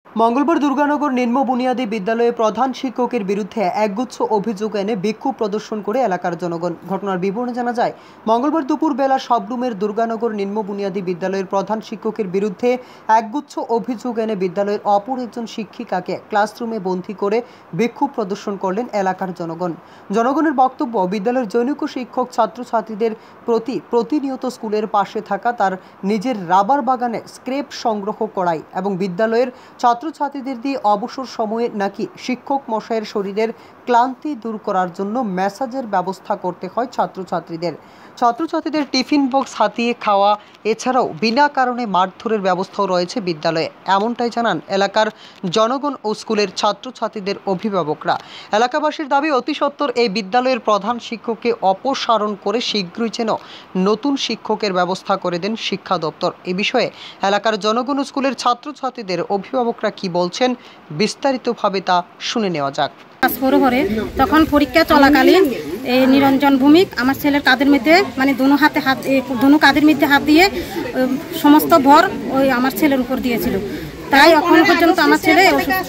মঙ্গলবার দুর্গানগর নিম্ন বুনিয়াদী বিদ্যালয়ে প্রধান শিক্ষকের বিরুদ্ধে একগুচ্ছ অভিযোগ এনে বিক্ষোভ প্রদর্শন করে এলাকার জনগণ। ঘটনার বিবরণে জানা যায়, মঙ্গলবার দুপুর বেলা শবরুমের দুর্গানগর নিম্ন বুনিয়াদী বিদ্যালয়ের প্রধান শিক্ষকের বিরুদ্ধে একগুচ্ছ অভিযোগ এনে বিদ্যালয়ের অপর একজন শিক্ষিকাকে ক্লাসরুমে বন্দী করে বিক্ষোভ প্রদর্শন করলেন এলাকার জনগণ। জনগণের বক্তব্য, বিদ্যালয়ের জনৈক শিক্ষক ছাত্রছাত্রীদের প্রতি প্রতিনিয়ত স্কুলের পাশে থাকা তার নিজের রাবার বাগানে স্ক্রেপ সংগ্রহ করায় এবং বিদ্যালয়ের ছাত্রছাত্রীদের দিয়ে অবসর সময়ে নাকি শিক্ষক মশাইয়ের শরীরের ক্লান্তি দূর করার জন্য ম্যাসাজের ব্যবস্থা করতে হয় ছাত্রছাত্রীদের টিফিন বক্স হাতিয়ে খাওয়া, এছাড়াও বিনা কারণে মারধরের ব্যবস্থাও রয়েছে বিদ্যালয়ে। এমনটাই জানান এলাকার জনগণ ও স্কুলের ছাত্রছাত্রীদের অভিভাবকরা। এলাকাবাসীর দাবি, অতি সত্বর এই বিদ্যালয়ের প্রধান শিক্ষককে অপসারণ করে শীঘ্রই যেন নতুন শিক্ষকের ব্যবস্থা করে দেন শিক্ষা দপ্তর। এ বিষয়ে এলাকার জনগণ ও স্কুলের ছাত্রছাত্রীদের অভিভাবকরা কি বলছেন, বিস্তারিতভাবে তা শুনে নেওয়া যাক। তখন পরীক্ষা চলাকালীন এই নিরঞ্জন ভূমিক আমার ছেলের কাঁধের মধ্যে মানে দুনো কাঁধের মধ্যে হাত দিয়ে সমস্ত ভর ওই আমার ছেলের উপর দিয়েছিল। তাই এখন পর্যন্ত আমার ছেলে অসুস্থ।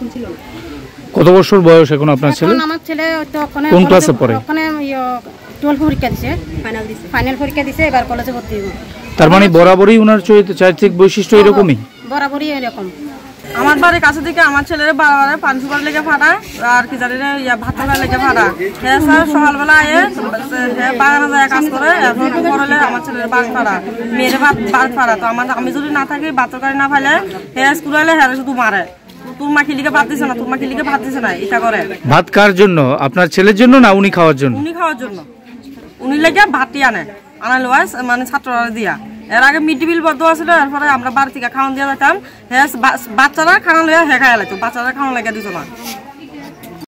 কত বছর বয়স এখন আপনার ছেলে? আমার ছেলে কোন ক্লাসে পড়ে? ওখানে 12 পরীক্ষা দিছে, ফাইনাল পরীক্ষা দিছে, এবার কলেজে ভর্তি হইব। তার মানে বরাবরই ওনার চারিত্রিক বৈশিষ্ট্য এরকমই? বরাবরই এরকম। আমার বাড়ির কাছে থেকে আমার ছেলের বারবার পান সুপার লেগে ফাটা আর কি জানি ভাত লেগে ফাটা। হ্যাঁ স্যার, সকালবেলা বাগানে যায় কাজ করে, পড়লে আমার ছেলের বাঘ ফাটা, মেয়ের বাঘ ফাটা। তো আমি যদি না থাকি, বাচ্চার গাড়ি না ফাইলে হ্যাঁ স্কুলে এলে হ্যাঁ শুধু মারে, তোর মা খিলিকে ভাত দিছে না, তোর মা খিলিকে ভাত দিছে না, এটা করে। ভাত কার জন্য? আপনার ছেলের জন্য না উনি খাওয়ার জন্য? উনি খাওয়ার জন্য। উনি লেগে ভাতটি আনাল মানে ছাত্ররা দিয়া। এর আগে মিড ডে মিল বদ্ধ আসলে, এরপরে আমরা বাড়ি থেকে খাওয়ান দিয়ে যেতাম। হ্যাঁ বাচ্চারা খাওয়ান লইয়া হ্যাঁ খাইয়া লাগতো, বাচ্চারা খাওয়ান লেগে দিত না।